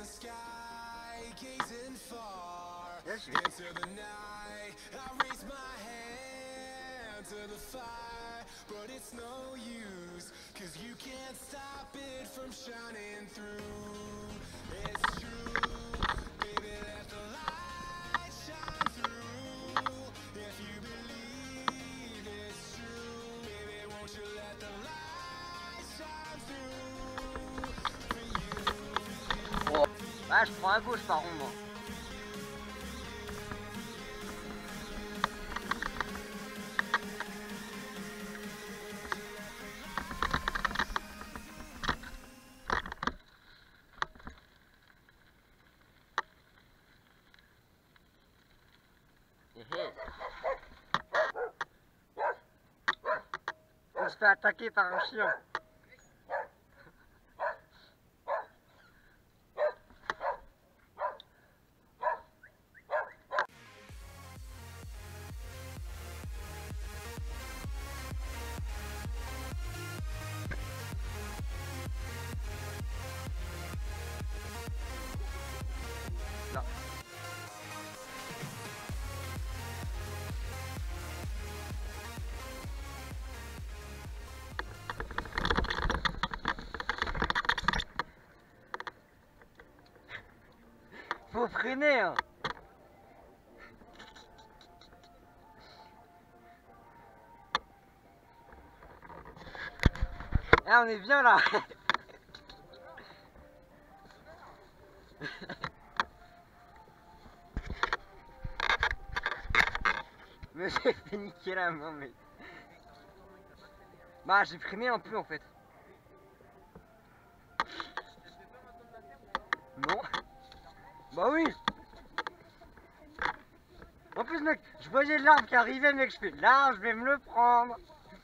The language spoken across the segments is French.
Là, je oh. Ah, je prends à gauche par contre. On se fait attaquer par un chien. Là. Faut freiner, hein. Ah, on est bien là. Mais j'ai fait niquer la main, mais... Bah, j'ai freiné un peu en fait. Non. Bah oui. En plus, mec, je voyais l'arbre qui arrivait, mec, je fais là, je vais me le prendre.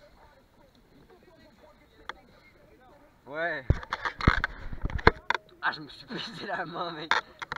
Ouais. Ah, je me suis baisé la main, mec.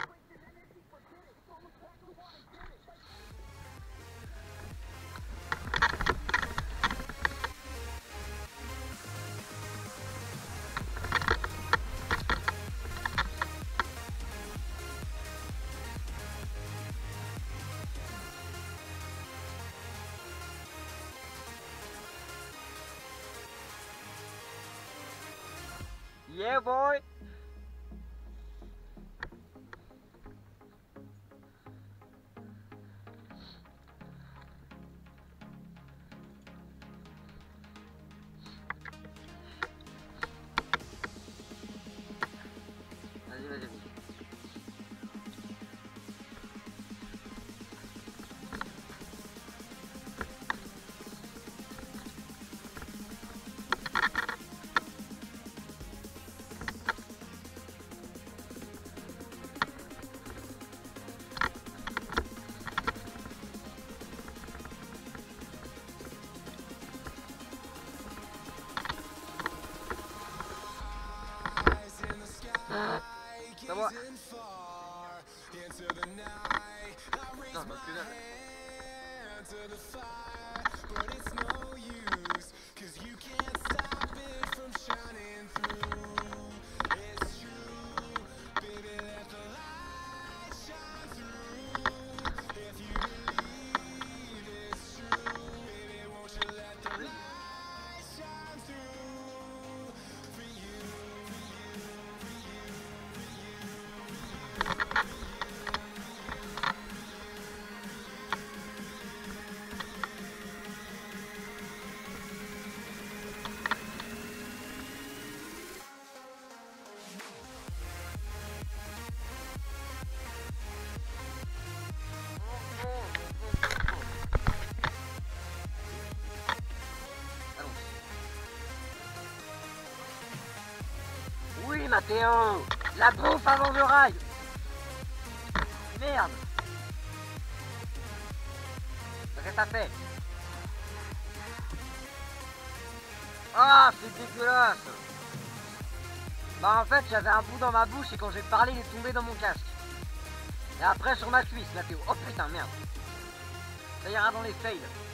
Yeah, boy. Vas-y, vas-y. Ça va. Non, parce que là... Oui, Mathéo, la bouffe avant le rail. Merde. Qu'est-ce que ça fait? Ah, c'est dégueulasse. Bah en fait, j'avais un bout dans ma bouche et quand j'ai parlé, il est tombé dans mon casque. Et après sur ma cuisse, Mathéo. Oh putain, merde. Ça ira dans les fails.